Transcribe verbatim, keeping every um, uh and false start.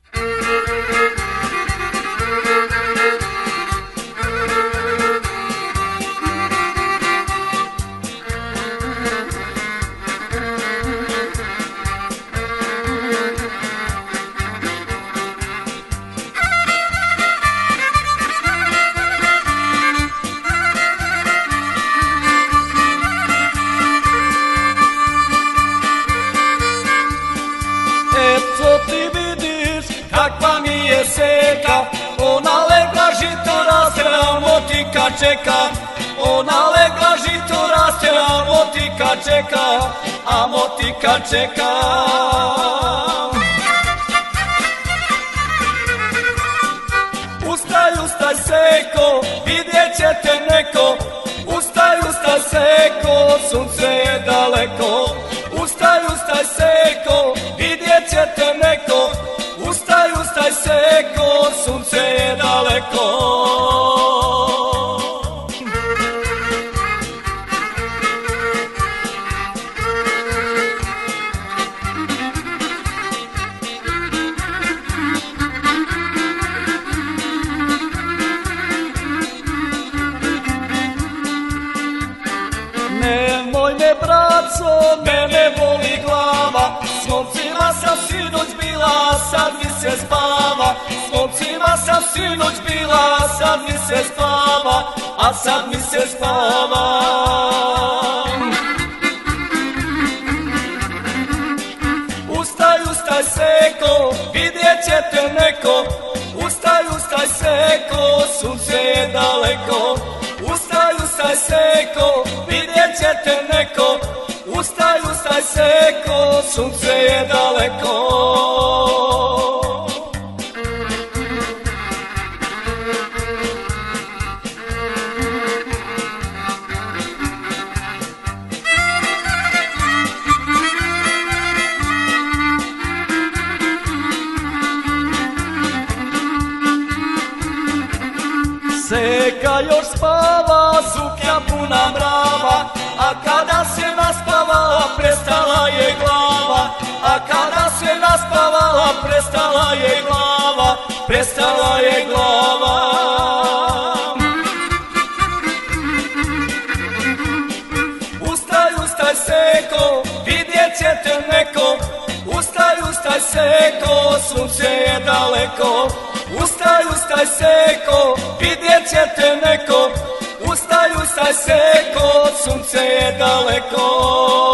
Eto ti vidiš kakva mi je seka, ona legla žito raste, a motika čeka. Ona legla žito raste, a motika čeka, a motika čeka. Ustaj, ustaj seko, vidjet će te neko. Ustaj, ustaj seko, sunce je daleko. Ustaj, ustaj seko, vidjet će te neko. Ustaj, ustaj seko, sunce je daleko. Nemoj me braco, mene boli glava. S momcima sam sinoć bila, sad mi se spava. S momcima sam sinoć bila, sad mi se spava, a sad mi se spava. Ustaj, ustaj seko, vidjet će te neko. Ustaj, ustaj seko, sunce je daleko. Ustaj, ustaj seko, vidjet će te neko. Ustaj, ustaj seko, sunce je daleko. Seka još spava, suknja puna mrava, a kada se naspavala, prestala je glava. A kada se naspavala, prestala je glava, prestala je glava. Ustaj, ustaj seko, vidjet će te neko. Ustaj, ustaj seko, sunce je daleko. Ustaj, ustaj seko, vidjet će te neko. Ustaj, ustaj seko, sunce je daleko.